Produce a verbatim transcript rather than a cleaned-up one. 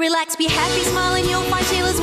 Relax, be happy, smile, and you'll find Sheilas